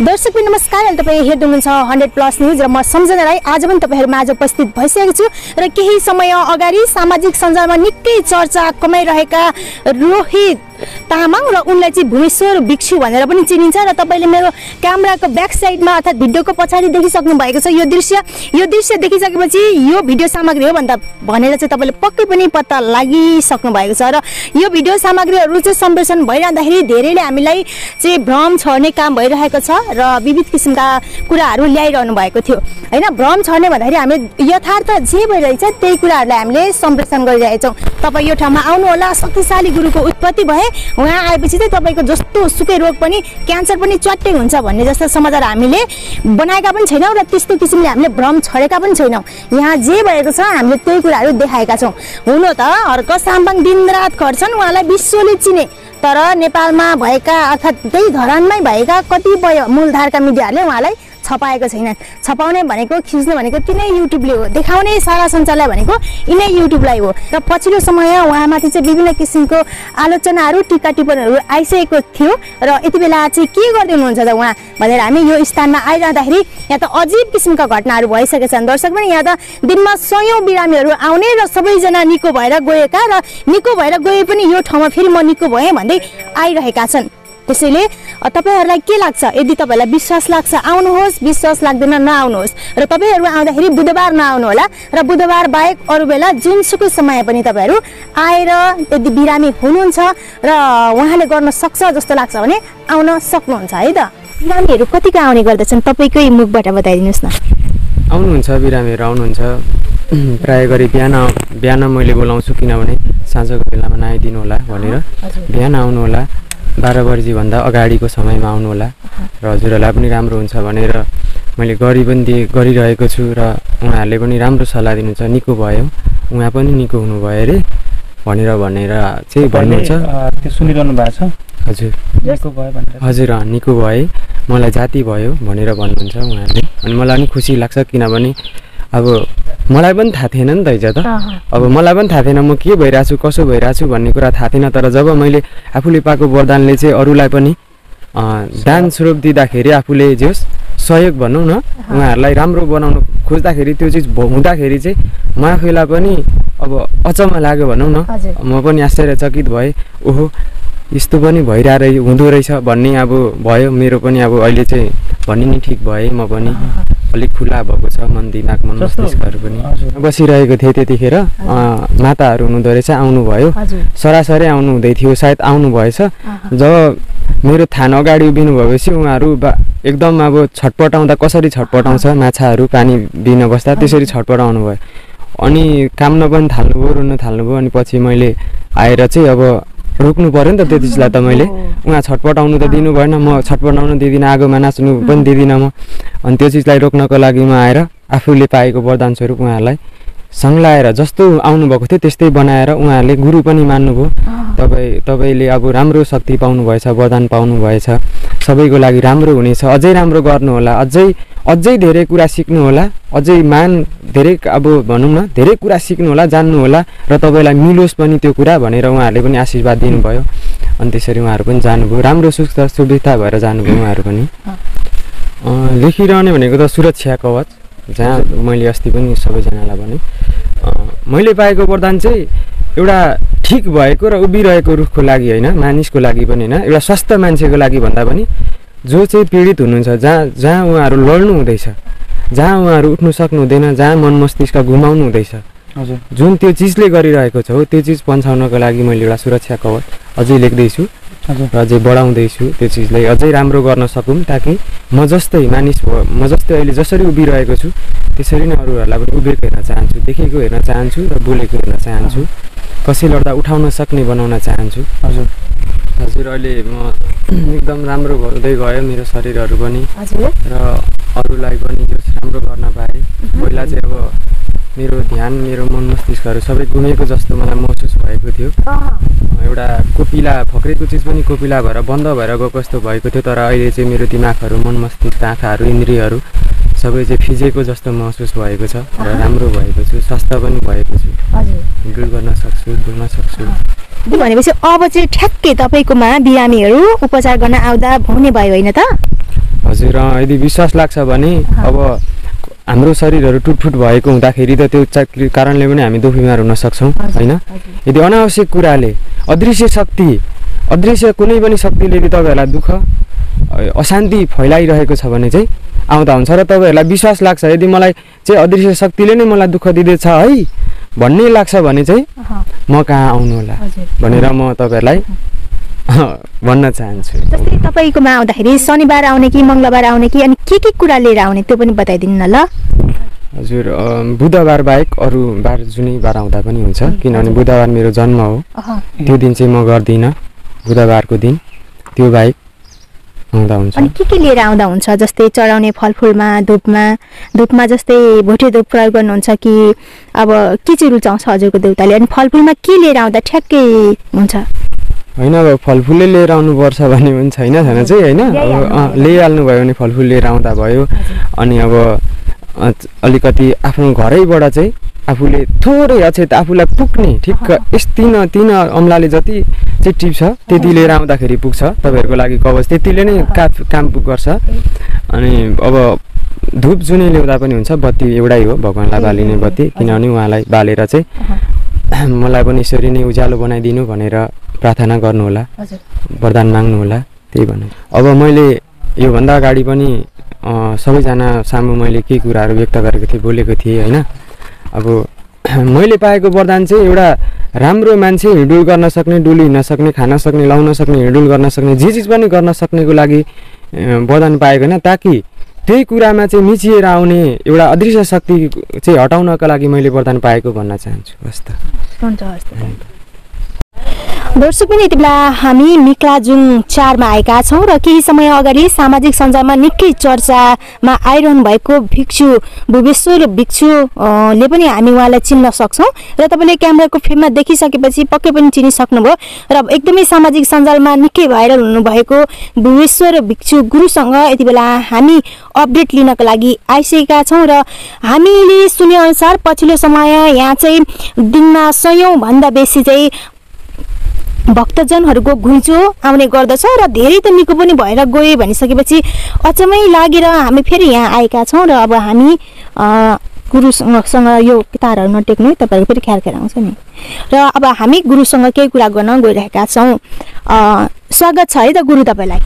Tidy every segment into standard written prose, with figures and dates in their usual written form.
दर्शक नमस्कार, अहिले तपाईँ हेर्दै हुनुहुन्छ 100+ न्युज र म सम्झना राई। आज पनि तपाईहरु माझ उपस्थित भइसकेको छु र केही समय अगाडि सामाजिक सञ्जालमा निकै चर्चा कमाइरहेका रोहित तामाङ र उनलाई चाहिँ भुमेश्वर भिक्षु भनेर पनि चिनिन्छ र तपाईले मेरो क्यामेराको ब्याक साइडमा अर्थात भिडियोको पछाडी देखिसक्नु भएको छ। यो दृश्य देखिसकेपछि यो भिडियो सामग्री हो भनेर चाहिँ तपाईले पक्कै पनि पत्ता लागिसक्नु भएको छ र यो भिडियो सामग्रीहरु चाहिँ सम्प्रेषण भइरहँदाखेरि धेरैले हामीलाई चाहिँ भ्रम छर्ने काम भइरहेको छ र विविध किसिमका कुराहरु ल्याइरहनु भएको थियो हैन। भ्रम छर्ने भन्दाखेरि हामीले यथार्थ जे भइरहेछ त्यही कुराहरुलाई हामीले सम्प्रेषण गरिरहेछौं। तपाई यो ठाउँमा आउनु होला, शक्तिशाली गुरुको उत्पत्ति भए उहाँ आएपछि चाहिँ तपाईको जस्तो सुकै रोग पनि क्यान्सर पनि च्वाट्टै हुन्छ भन्ने जस्तो समाचार हामीले बनाएका पनि छैनौं र त्यस्तो किसिमले हामीले भ्रम छरेका पनि छैनौं। यहाँ जे भएको छ हामीले त्यही कुराहरु देखाएका छौं। हुन त हर्क साम्बाङ दिनरात खट्छन्, उहाँलाई विश्वले चिने, तर नेपालमा भएका अर्थात त्यही धरानमै भएका कतिपय मूलधारका मिडियाहरूले उहाँलाई छपाएको छैन। छपाउने भनेको खिच्ने भनेको तिनै युट्युबले हो, देखाउने सारा सञ्चारलाई भनेको यिनै युट्युबलाई हो र पछिल्लो समय उहाँमाथि चाहिँ विभिन्न किसिमको आलोचनाहरू टिक्का टिप्पणीहरू आइसकेको थियो र यति बेला चाहिँ के गर्दै हुनुहुन्छ त उहाँ भनेर हामी यो स्थानमा आइरहँदाखेरि यहाँ त अजीब किसिमका घटनाहरू भइसकेका छन्। दर्शक पनि यहाँ त दिनमा सयौं बिरामीहरू आउने र सबैजना निको भएर गएका र निको भएर गए पनि यो ठाउँमा फेरि म निको भएँ भन्दै आइरहेका छन्। त्यसैले तपाईहरुलाई के लाग्छ? यदि तपाईहरुलाई विश्वास लाग्छ आउनुहोस्, विश्वास लाग्दैन नआउनुहोस् र तपाईहरु आउँदाखेरि बुधबार नआउनु होला र बुधबार बाहेक अरु बेला जुनसुकै समय पनि तपाईहरु आएर यदि बिरामी हुनुहुन्छ र उहाँले गर्न सक्छ जस्तो लाग्छ भने आउन सक्नुहुन्छ है त। बिरामीहरु कतिका आउने गर्दछन् तपाईकै मुखबाट बताइदिनुस् न। आउनुहुन्छ बिरामीहरु आउनुहुन्छ प्राय गरी बिहान मैले बोलाउँछु, किनभने साँझको बेलामा नआइदिनु होला भनेर। बिहान आउनु होला, 12 बजी भन्दा अगाडिको समयमा आउनु होला र हजुरहरूलाई पनि राम्रो हुन्छ भनेर मैले गरिरहेको छु र उहाँहरूले पनि राम्रो सल्लाह दिनुहुन्छ। निको भयो, उहाँ पनि निको हुनुभयो अरे भनेर चाहिँ भन्नुहुन्छ। त्यो सुनिरहनु भएको छ? हजुर, निको भयो भनेर। हजुर, निको भए मलाई जाति भयो भनेर भन्नुहुन्छ उहाँहरूले। अनि मलाई पनि खुसी लाग्छ, किनभने अब मलाई पनि थाहा थिएन नि त हिजो त। अब मलाई पनि थाहा थिएन म के भइरहेछु, कसो भइरहेछु भन्ने कुरा थाहा थिएन। तर जब मैले आफूले पाएको वरदानले चाहिँ अरूलाई पनि दान स्वरूप दिँदाखेरि आफूले जे सहयोग भनौँ न, उहाँहरूलाई राम्रो बनाउनु खोज्दाखेरि त्यो चिज हुँदाखेरि चाहिँ म आफैलाई पनि अब अचम्म लाग्यो भनौँ न। म पनि आश्चर्यचकित भएँ, ओहो यस्तो पनि हुँदो रहेछ भन्ने अब भयो। मेरो पनि अब अहिले चाहिँ भन्ने नि ठिक भए, म पनि अलिक खुला भएको छ मन, दिमाग, मन मस्तिष्कहरू पनि। बसिरहेको थिएँ त्यतिखेर माताहरू हुनुहुँदो रहेछ, आउनुभयो। सरासरी आउनु हुँदै थियो, सायद आउनु भएछ। जब मेरो थान अगाडि उभिनु भएपछि उहाँहरू एकदम अब छटपटाउँदा कसरी छटपटाउँछ माछाहरू पानी बिन बस्दा त्यसरी छटपटाउनु भयो। अनि काम्न पनि थाल्नुभयो, रुन थाल्नुभयो। अनि पछि मैले आएर चाहिँ अब रोक्नु पर्यो नि त त्यो चिजलाई त मैले। उहाँ छटपटाउनु त दिनु भएन, म छटपटाउनु दिदिनँ, आगोमा नाच्नु पनि दिदिनँ म। अनि त्यो चिजलाई रोक्नको लागि म आएर आफूले पाएको वरदान स्वरूप उहाँहरूलाई सँगलाएर जस्तो आउनुभएको थियो त्यस्तै बनाएर उहाँहरूले गुरु पनि मान्नुभयो। तपाईँले अब राम्रो शक्ति पाउनुभएछ, वरदान पाउनुभएछ, सबैको लागि राम्रो हुनेछ, अझै राम्रो गर्नु होला, अझै धेरै कुरा सिक्नु होला, अझै धेरै अब भनौँ न धेरै कुरा सिक्नु होला, जान्नु होला र तपाईँलाई मिलोस् पनि त्यो कुरा भनेर उहाँहरूले पनि आशीर्वाद दिनुभयो। अनि त्यसरी उहाँहरू पनि जानुभयो, राम्रो सुविधा भएर जानुभयो उहाँहरू पनि। लेखिरहने भनेको त सुरक्षा कवच, जहाँ मैले अस्ति पनि सबैजनालाई भने मैले पाएको वरदान चाहिँ एउटा ठिक भएको र उभिरहेको रुखको लागि होइन, मानिसको लागि पनि होइन, एउटा स्वस्थ मान्छेको लागि भन्दा पनि जो चाहिँ पीडित हुनुहुन्छ, जहाँ उहाँहरू लड्नु हुँदैछ, जहाँ उहाँहरू उठ्नु सक्नु हुँदैन, जहाँ मन मस्तिष्क घुमाउनु हुँदैछ, जुन त्यो चिजले गरिरहेको छ हो त्यो चिज पन्छाउनको लागि मैले एउटा सुरक्षा कवच अझै लेख्दैछु र अझै बढाउँदैछु। त्यो चिजलाई अझै राम्रो गर्न सकौँ, ताकि म जस्तै अहिले जसरी उभिरहेको छु त्यसरी नै अरूहरूलाई पनि उभिएको हेर्न चाहन्छु, देखेको हेर्न चाहन्छु र बोलेको हेर्न चाहन्छु, कसै लड्दा उठाउन सक्ने बनाउन चाहन्छु। हजुर, अहिले म एकदम राम्रो हुँदै गयो मेरो शरीरहरू पनि र अरूलाई पनि यो राम्रो गर्न पाएँ। पहिला चाहिँ अब मेरो ध्यान, मेरो मन मस्तिष्कहरू सबै घुमेको जस्तो मलाई महसुस भएको थियो। एउटा कोपिला फक्रेको चिज पनि कोपिला भएर बन्द भएर गएको जस्तो भएको थियो। तर अहिले चाहिँ मेरो दिमागहरू, मन मस्तिष्क, आँखाहरू, इन्द्रियहरू सबै चाहिँ फिजेको जस्तो महसुस भएको छ र राम्रो भएको छु, स्वस्थ पनि भएको छु, हिँडडुल गर्न सक्छु, बोल्न सक्छु। भनेपछि अब चाहिँ ठ्याक्कै तपाईकोमा बिरामीहरू उपचार गर्न आउँदा हुने भयो होइन त? हजुर यदि विश्वास लाग्छ भने अब हाम्रो शरीरहरू टुटफुट भएको हुँदाखेरि त त्यो कारणले पनि हामी दुःख बिमार हुन सक्छौँ होइन। यदि अनावश्यक कुराले अदृश्य शक्ति अदृश्य कुनै पनि शक्तिले यदि तपाईँहरूलाई दुःख अशान्ति फैलाइरहेको छ भने चाहिँ आउँदा हुन्छ र तपाईँहरूलाई विश्वास लाग्छ यदि मलाई चाहिँ अदृश्य शक्तिले नै मलाई दुःख दिँदैछ है भन्ने लाग्छ भने चाहिँ म कहाँ आउनु होला भनेर म तपाईँहरूलाई भन्न चाहन्छु। जस्तै तपाईँकोमा आउँदाखेरि शनिबार आउने कि मङ्गलबार आउने कि अनि के कुरा लिएर आउने त्यो पनि बताइदिनु न ल। हजुर बुधबार बाहेक अरू बार जुनै बार आउँदा पनि हुन्छ किनभने बुधबार मेरो जन्म हो त्यो दिन चाहिँ म गर्दिनँ बुधबारको दिन त्यो बाहेक आउँदा हुन्छ। अनि के लिएर आउँदा हुन्छ जस्तै चढाउने फलफुलमा धुपमा जस्तै भोटे धुप प्रयोग गर्नुहुन्छ कि अब के चाहिँ रुचाउँछ हजुरको देउताले अनि फलफुलमा के लिएर आउँदा ठ्याक्कै हुन्छ? होइन अब फलफुलले लिएर आउनुपर्छ भन्ने पनि छैन चाहिँ होइन अब ल्याइहाल्नु भयो भने फलफुल लिएर आउँदा भयो। अनि अब अलिकति आफ्नो घरैबाट चाहिँ आफूले थोरै अचेत आफूलाई पुग्ने ठिक्क यस तीन अम्लाले जति चाहिँ टिप्छ त्यति लिएर आउँदाखेरि पुग्छ तपाईँहरूको लागि कवच त्यतिले नै काम गर्छ। अनि अब धुप जुनै ल्याउँदा पनि हुन्छ बत्ती एउटै हो भगवान्लाई बालिने बत्ती किनभने उहाँलाई बालेर चाहिँ मलाई पनि यसरी नै उज्यालो बनाइदिनु भनेर प्रार्थना गर्नुहोला वरदान माग्नुहोला त्यही भन्नु। अब मैले योभन्दा अगाडि पनि सबैजना सामु मैले के कुराहरू व्यक्त गरेको थिएँ बोलेको थिएँ होइन। अब मैले पाएको वरदान चाहिँ एउटा राम्रो मान्छे हिँडुल गर्न सक्ने डुली हिँड्न सक्ने खान सक्ने लाउन सक्ने हिँडुल गर्न सक्ने जे चिज पनि गर्न सक्नेको लागि वरदान पाएको होइन ताकि त्यही कुरामा चाहिँ मिचिएर आउने एउटा अदृश्य शक्ति चाहिँ हटाउनका लागि मैले वरदान पाएको भन्न चाहन्छु। हस् त दर्शक पनि यति बेला हामी मिक्लाजुङ 4 मा आएका छौँ र केही समय अगाडि सामाजिक सञ्जालमा निकै चर्चामा आइरहनु भएको भिक्षु भुवेश्वर भिक्षुले पनि हामी उहाँलाई चिन्न सक्छौँ र तपाईँले क्यामेराको फ्रेममा देखिसकेपछि पक्कै पनि चिनिसक्नुभयो र एकदमै सामाजिक सञ्जालमा निकै भाइरल हुनुभएको भुवेश्वर भिक्षु गुरुसँग यति बेला हामी अपडेट लिनको लागि आइसकेका छौँ र हामीले सुनेअनुसार पछिल्लो समय यहाँ चाहिँ दिनमा 100औं भन्दा बेसी चाहिँ भक्तजनहरूको घुइँचो आउने गर्दछ र धेरै त निको पनि भएर गए भनिसकेपछि अचम्मै लागेर हामी फेरि यहाँ आएका छौँ र अब हामी गुरुसँग यो तारहरू नटेक्नु तपाईँहरू फेरि ख्याल आउँछ नि र अब हामी गुरुसँग केही कुरा गर्न गइरहेका छौँ। स्वागत छ है त गुरु तपाईँलाई।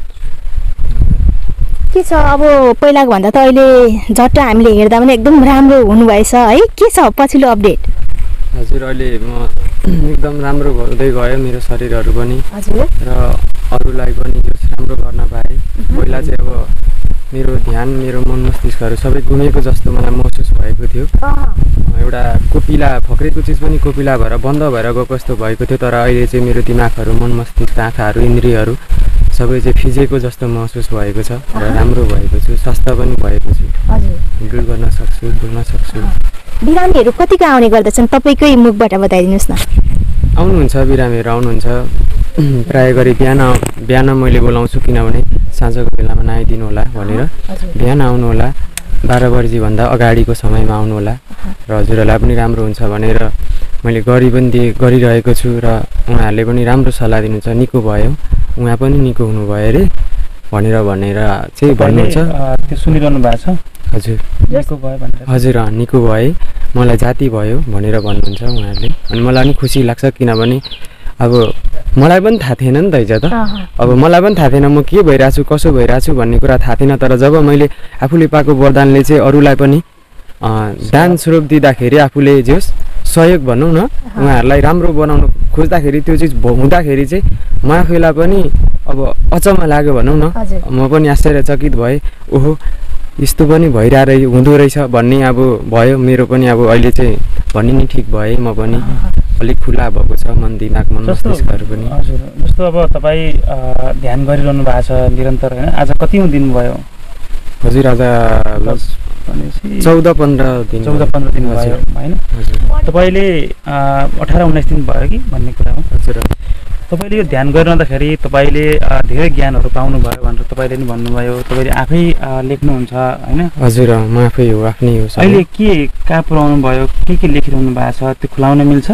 के छ अब पहिलाको भन्दा त अहिले झट्ट हामीले हेर्दा पनि एकदम राम्रो हुनुभएछ है के छ पछिल्लो अपडेट? हजुर अहिले म एकदम राम्रो हुँदै गयो मेरो शरीरहरू पनि र अरूलाई पनि राम्रो गर्न पाएँ। पहिला चाहिँ अब मेरो ध्यान मेरो मन मस्तिष्कहरू सबै गुमेको जस्तो मलाई महसुस भएको थियो। एउटा कोपिला फक्रेको चिज पनि कोपिला भएर बन्द भएर गएको जस्तो भएको थियो तर अहिले चाहिँ मेरो दिमागहरू मन मस्तिष्क आँखाहरू इन्द्रियहरू सबै चाहिँ फिजेको जस्तो महसुस भएको छ र राम्रो भएको छु स्वस्थ पनि भएको छु हिँडुल गर्न सक्छु बोल्न सक्छु। बिरामीहरू कतिका आउने गर्दछन् तपाईँकै मुखबाट बताइदिनुहोस् न। आउनुहुन्छ बिरामीहरू आउनुहुन्छ प्राय गरी बिहान मैले बोलाउँछु किनभने साँझको बेलामा नआइदिनु होला भनेर बिहान आउनु होला 12 बजीभन्दा अगाडिको समयमा आउनु होला र हजुरहरूलाई पनि राम्रो हुन्छ भनेर मैले गरिरहेको छु र उहाँहरूले पनि राम्रो सल्लाह दिनुहुन्छ निको भयो उहाँ पनि निको हुनुभयो अरे भनेर चाहिँ भन्नुहुन्छ। त्यो सुनिरहनु भएको छ? हजुर निको भयो भनेर हजुर निको भए मलाई जाति भयो भनेर भन्नुहुन्छ उहाँहरूले अनि मलाई पनि खुसी लाग्छ किनभने अब मलाई पनि थाहा थिएन नि त हिजो त अब मलाई पनि थाहा थिएन म के भइरहेको छु कसो भइरहेको छु भन्ने कुरा थाहा थिएन तर जब मैले आफूले पाएको वरदानले चाहिँ अरूलाई पनि दान स्वरूप दिँदाखेरि आफूले जे होस् सहयोग भनौँ न उहाँहरूलाई राम्रो बनाउनु खोज्दाखेरि त्यो चिज हुँदाखेरि चाहिँ म आफैलाई पनि अब अचम्म लाग्यो भनौँ न म पनि आश्चर्यचकित भएँ ओहो यस्तो पनि हुँदो रहेछ भन्ने अब भयो मेरो पनि अब अहिले चाहिँ भन्ने नि ठिक भएँ म पनि अलिक खुला भएको छ मन दिमाग मन मस्तिष्कहरू पनि। हजुर जस्तो अब तपाईँ ध्यान गरिरहनु भएको छ निरन्तर होइन आज कतिौँ दिन भयो? हजुर आज 14-15 दिन भयो होइन। तपाईँले 18-19 दिन भयो कि भन्ने कुरा हो? हजुर तपाईँले यो ध्यान गरिरहँदाखेरि तपाईँले धेरै ज्ञानहरू पाउनुभयो भनेर तपाईँले नि भन्नुभयो तपाईँले आफै लेख्नुहुन्छ होइन? हजुर म आफै हो आफ्नै हो। अहिले कहाँ पुऱ्याउनु भयो के लेखिरहनु भएको छ त्यो खुलाउन मिल्छ?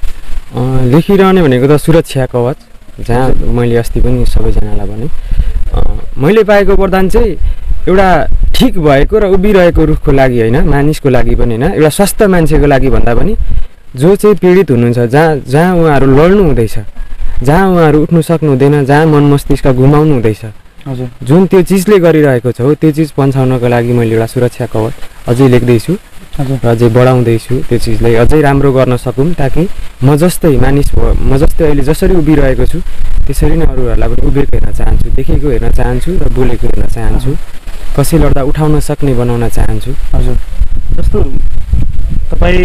लेखिरहने भनेको त सुरक्षा कवच जहाँ मैले अस्ति पनि सबैजनालाई भने मैले पाएको वरदान चाहिँ एउटा ठिक भएको र उभिरहेको रुखको लागि होइन, मानिसको लागि पनि होइन, एउटा स्वस्थ मान्छेको लागि भन्दा पनि जो चाहिँ पीडित हुनुहुन्छ, जहाँ उहाँहरू लड्नु हुँदैछ, जहाँ उहाँहरू उठ्नु सक्नु हुँदैन, जहाँ मन मस्तिष्क घुमाउनु हुँदैछ, हजुर, जुन त्यो चिजले गरिरहेको छ हो त्यो चिज पन्छाउनको लागि मैले एउटा सुरक्षा कवच अझै लेख्दैछु र अझै बढाउँदैछु। त्यो चिजलाई अझै राम्रो गर्न सकौँ ताकि म जस्तै मानिस म जस्तै अहिले जसरी उभिरहेको छु त्यसरी नै अरूहरूलाई पनि उभिएको हेर्न चाहन्छु, देखेको हेर्न चाहन्छु र बोलेको हेर्न चाहन्छु, कसै लड्दा उठाउन सक्ने बनाउन चाहन्छु। हजुर, जस्तो तपाईँ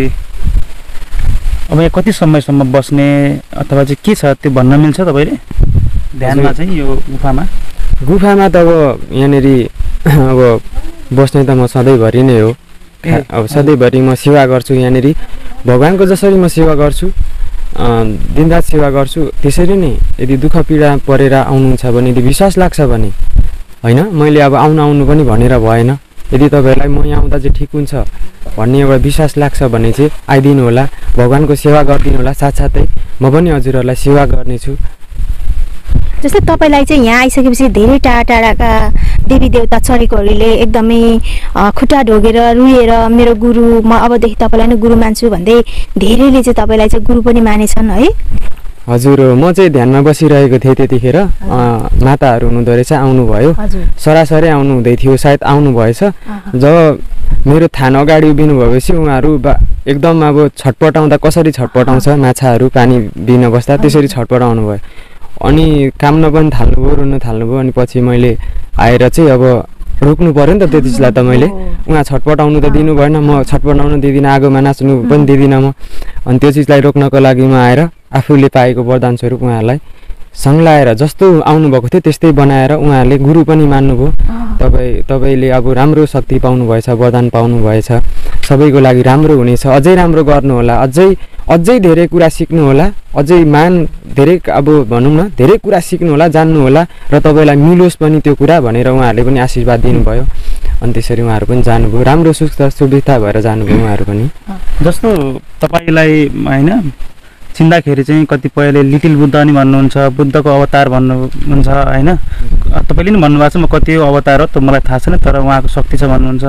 अब यहाँ कति समयसम्म बस्ने अथवा चाहिँ के छ त्यो भन्न मिल्छ तपाईँले ध्यानमा चाहिँ यो गुफामा? गुफामा त अब यहाँनिर अब बस्ने त म सधैँभरि नै हो। अब सधैँभरि म सेवा गर्छु यहाँनिर, भगवान्को जसरी म सेवा गर्छु, दिनरात सेवा गर्छु त्यसरी नै। यदि दुःख पीडा परेर आउनुहुन्छ भने, यदि विश्वास लाग्छ भने होइन, मैले अब आउनु पनि भनेर भएन। यदि तपाईँहरूलाई म यहाँ आउँदा चाहिँ ठिक हुन्छ भन्ने एउटा विश्वास लाग्छ भने चाहिँ आइदिनु होला, भगवान्को सेवा गरिदिनु होला। साथसाथै म पनि हजुरहरूलाई सेवा गर्नेछु। जस्तै तपाईँलाई चाहिँ यहाँ आइसकेपछि धेरै टाढा टाढाका देवी देवता चरेकोहरूले एकदमै खुट्टा ढोगेर रुएर मेरो गुरु, म अबदेखि तपाईँलाई नै गुरु मान्छु भन्दै धेरैले चाहिँ तपाईँलाई चाहिँ गुरु पनि मानेछन् है? हजुर, म चाहिँ ध्यानमा बसिरहेको थिएँ त्यतिखेर, माताहरू हुनुहुँदो रहेछ, आउनुभयो, सरासरी आउनु हुँदै थियो, सायद आउनु भएछ। जब मेरो थान अगाडि उभिनु भएपछि उहाँहरू एकदम अब छटपटाउँदा कसरी छटपटाउँछ माछाहरू पानी दिन बस्दा त्यसरी छटपटाउनु भयो। अनि काम्न पनि थाल्नुभयो, रुन थाल्नुभयो। अनि पछि मैले आएर चाहिँ अब रोक्नु पऱ्यो नि त त्यो चिजलाई त मैले। उहाँ छटपटाउनु त दिनु भएन, म छटपटाउनु दिँदिनँ, आगोमा नाच्नु पनि दिँदिनँ म। अनि त्यो चिजलाई रोक्नको लागि म आएर आफूले पाएको वरदान स्वरूप उहाँहरूलाई सँगलाएर जस्तो आउनुभएको थियो त्यस्तै बनाएर उहाँहरूले गुरु पनि मान्नुभयो। तपाईँले अब राम्रो शक्ति पाउनुभएछ, वरदान पाउनुभएछ, सबैको लागि राम्रो हुनेछ, अझै राम्रो गर्नुहोला, अझै धेरै कुरा सिक्नुहोला, अझै धेरै अब भनौँ न धेरै कुरा सिक्नुहोला, जान्नुहोला र तपाईँलाई मिलोस् पनि त्यो कुरा भनेर उहाँहरूले पनि आशीर्वाद दिनुभयो। अनि त्यसरी उहाँहरू पनि जानुभयो, राम्रो सुविधा भएर जानुभयो उहाँहरू पनि। जस्तो तपाईँलाई होइन चिन्दाखेरि चाहिँ कतिपयले लिटिल बुद्ध नि भन्नुहुन्छ, बुद्धको अवतार भन्नुहुन्छ होइन, तपाईँले नि भन्नुभएको छ म कति अवतार हो त मलाई थाहा छैन, तर उहाँको शक्ति छ भन्नुहुन्छ,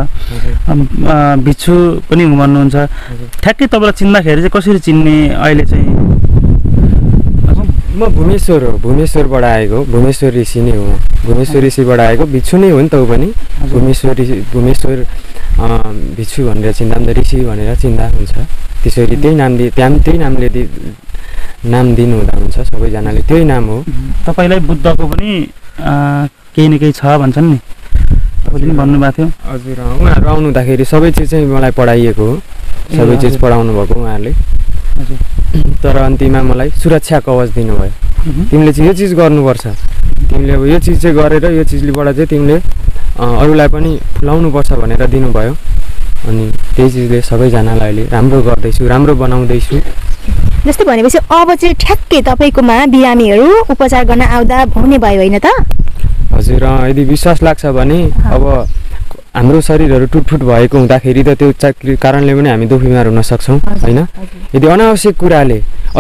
भिक्षु पनि भन्नुहुन्छ। ठ्याक्कै तपाईँलाई चिन्दाखेरि चाहिँ कसरी चिन्ने अहिले चाहिँ? म भुवनेश्वर हो, भुवनेश्वरबाट आएको, भुवनेश्वर ऋषि नै हो, भुवनेश्वर ऋषिबाट आएको भिक्षु नै हो नि त ऊ पनि। भुवनेश्वर भिक्षु भनेर चिन्दा पनि ऋषि भनेर चिन्दा हुन्छ, त्यसरी त्यही नामले नाम दिनु हुँदा हुन्छ, सबैजनाले त्यही नाम हो। तपाईँलाई बुद्धको पनि केही न केही छ भन्छन् नि, तपाईँले पनि भन्नुभएको थियो। हजुर, उहाँहरू आउनु हुँदाखेरि सबै चिज चाहिँ मलाई पढाइएको हो, सबै चिज पढाउनु भएको उहाँहरूले। तर अन्तिममा मलाई सुरक्षा कवच दिनुभयो, तिमीले चाहिँ यो चिज गर्नुपर्छ, तिमीले अब यो चिज चाहिँ गरेर यो चिजबाट चाहिँ तिमीले अरूलाई पनि फुलाउनुपर्छ भनेर दिनुभयो। अनि त्यही चिजले सबैजनालाई अहिले राम्रो गर्दैछु, राम्रो बनाउँदैछु। जस्तै भनेपछि अब चाहिँ ठ्याक्कै तपाईँकोमा बिरामीहरू उपचार गर्न आउँदा हुने भयो होइन त? हजुर, यदि विश्वास लाग्छ भने अब हाम्रो शरीरहरू टुटफुट भएको हुँदाखेरि त त्यो कारणले पनि हामी दुःख बिमार हुन सक्छौँ होइन। यदि अनावश्यक कुराले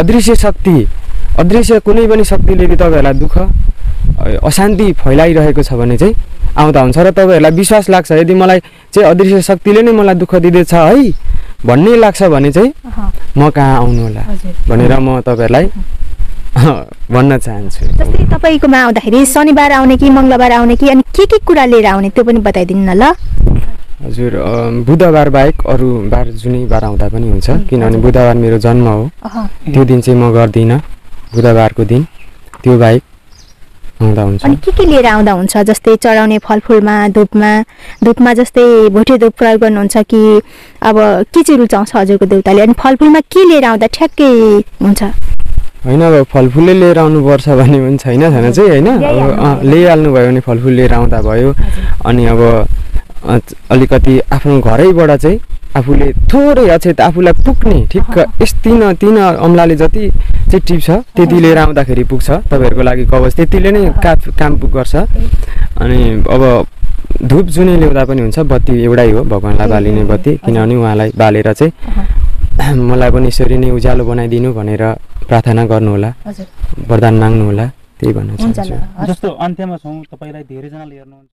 अदृश्य कुनै पनि शक्तिले यदि तपाईँहरूलाई दुःख अशान्ति फैलाइरहेको छ भने चाहिँ आउँदा हुन्छ। र तपाईँहरूलाई विश्वास लाग्छ यदि मलाई चाहिँ अदृश्य शक्तिले नै मलाई दुःख दिँदैछ है भन्ने लाग्छ भने चाहिँ म कहाँ आउनु होला भनेर म तपाईँहरूलाई भन्न चाहन्छु। जस्तै तपाईँकोमा आउँदाखेरि शनिबार आउने कि मङ्गलबार आउने कि, अनि के कुरा लिएर आउने त्यो पनि बताइदिनु न ल। हजुर, बुधबार बाहेक अरू बार जुनै बार आउँदा पनि हुन्छ, किनभने बुधबार मेरो जन्म हो, त्यो दिन चाहिँ म गर्दिनँ, बुधबारको दिन त्यो बाहेक आउँदा हुन्छ। अनि के लिएर आउँदा हुन्छ? जस्तै चढाउने फलफुलमा, धुपमा जस्तै भोटे धुप प्रयोग गर्नुहुन्छ कि अब के चाहिँ रुचाउँछ हजुरको देउताले? अनि फलफुलमा के लिएर आउँदा ठ्याक्कै हुन्छ? होइन, अब फलफुलले लिएर आउनुपर्छ भन्ने पनि छैन चाहिँ होइन, अब ल्याइहाल्नु भयो भने फलफुल लिएर आउँदा भयो। अनि अब अलिकति आफ्नो घरैबाट चाहिँ आफूले थोरै अचेत आफूलाई पुग्ने ठिक्क यस तीन अम्लाले जति चाहिँ टिप्छ त्यति लिएर आउँदाखेरि पुग्छ तपाईँहरूको लागि कवच, त्यतिले नै काम गर्छ। अनि अब धुप जुनै ल्याउँदा पनि हुन्छ, बत्ती एउटै हो, भगवान्लाई बालिने बत्ती, किनभने उहाँलाई बालेर चाहिँ मलाई पनि यसरी नै उज्यालो बनाइदिनु भनेर प्रार्थना गर्नुहोला, वरदान माग्नुहोला, त्यही भन्न हुन्छ चाहन्छु ल जस्तो अन्त्यमा छौँ, तपाईँलाई धेरैजनाले हेर्नुहुन्छ